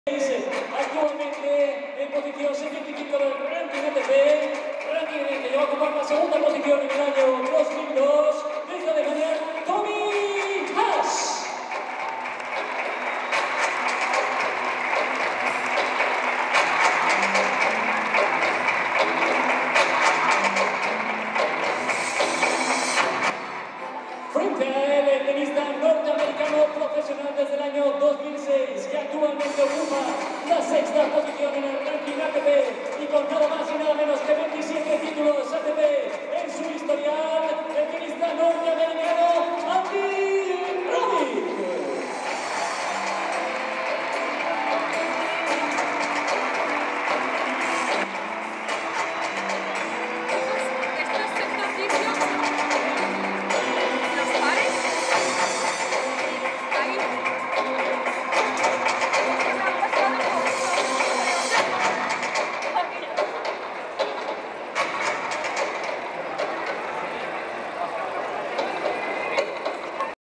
Actualmente en posición 75 del ranking ATP, ranking en el que llegó a ocupar la segunda posición en el año 2002, desde Alemania, Tommy Haas. Frente a él, el tenista norteamericano profesional desde el año 2006, que actualmente ocupa la sexta posición en el ranking ATP y con nada más y nada menos que 27 títulos ATP en su historial, el tenista norteamericano